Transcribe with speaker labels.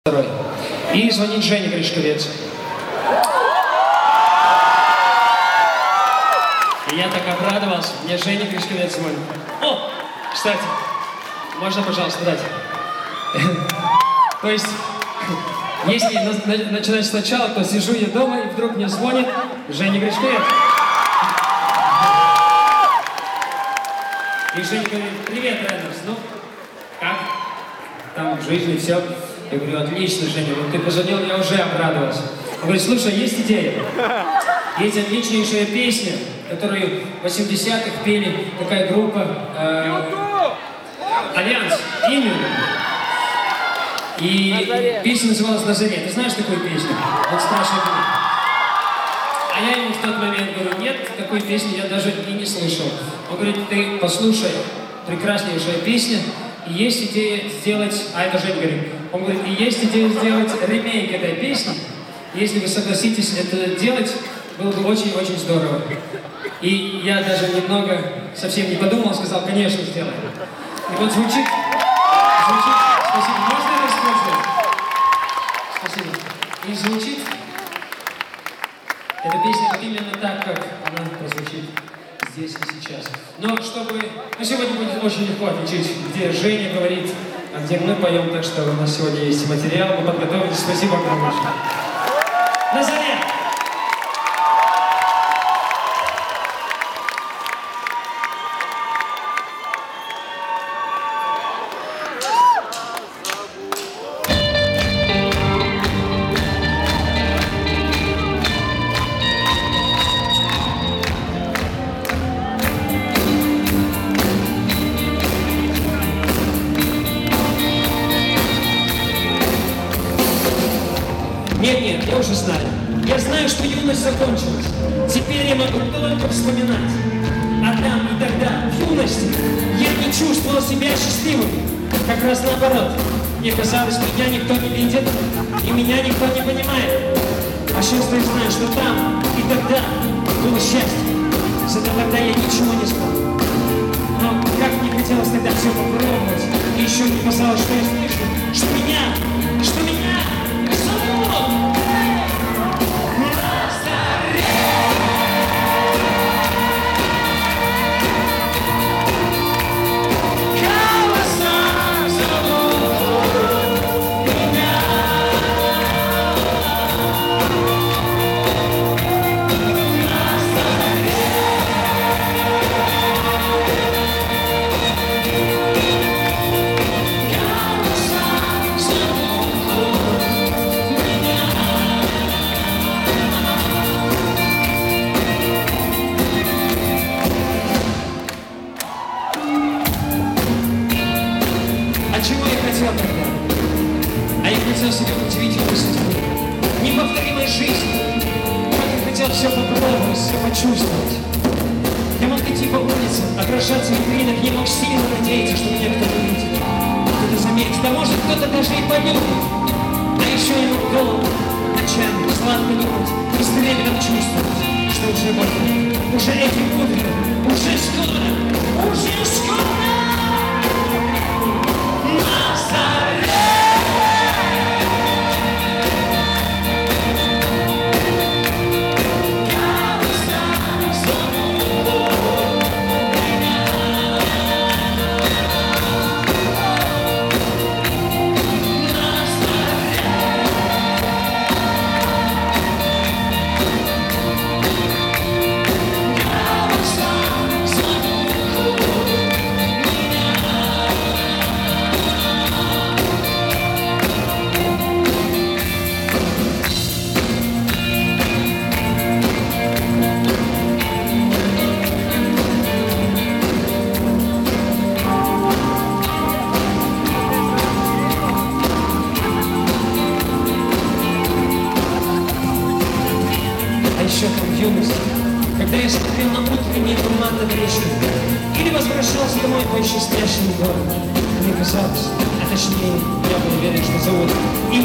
Speaker 1: Второй. И звонит Женя Гришковец. И я так обрадовался. Мне Женя Гришковец звонит. О, кстати, можно, пожалуйста, дать? То есть, если начинать сначала, то сижу я дома, и вдруг мне звонит Женя Гришковец. И Женя говорит: привет, Рейнольдс, ну, как? Там в жизни все. Я говорю: отлично, Женя, вот ты позвонил, я уже обрадовался. Он говорит: слушай, есть идея. Есть отличнейшая песня, которую в 80-х пели такая группа Альянс, именно. И песня называлась «Назарет». Ты знаешь такую песню? Вот спрашивает меня. А я ему в тот момент говорю: нет, такой песни я даже и не слышал. Он говорит: ты послушай, прекраснейшая песня. И есть идея сделать, а это Женя говорит, он говорит: и есть идея сделать ремейк этой песни. Если вы согласитесь это делать, было бы очень-очень здорово. И я даже немного совсем не подумал, сказал: конечно, сделаем. И вот звучит, спасибо, можно это использовать? Спасибо. И звучит эта песня вот именно так, как она прозвучит здесь и сейчас. Но чтобы... Ну, сегодня будет очень легко отличить, где Женя говорит, а где мы поем, так что у нас сегодня есть материал, мы подготовились. Спасибо огромное. Назарет! Нет, я уже знаю. Я знаю, что юность закончилась. Теперь я могу только вспоминать. А там и тогда, в юности, я не чувствовал себя счастливым. Как раз наоборот. Мне казалось, меня никто не видит, и меня никто не понимает. А сейчас я знаю, что там и тогда было счастье. Зато тогда я ничего не знал. Но как мне хотелось тогда все попробовать. И еще не казалось, что я слышу, что меня зовут. Чего я хотел тогда? А я хотел себе удивительную судьбу, неповторимой жизни. Как я хотел все попробовать, все почувствовать. Я мог идти по улице, отражаться в витринах, не мог сильно надеяться, что меня кто-то увидит, кто-то заметит, а может кто-то даже и полюбит. А еще я мог голову ночами сладко думать и с временем чувствовать, что уже больше, уже этим утром, уже скоро. В юности, когда я смотрел на утренний туман над речью или возвращался домой по еще спящему городу, мне казалось, а точнее, я был уверен, что зовут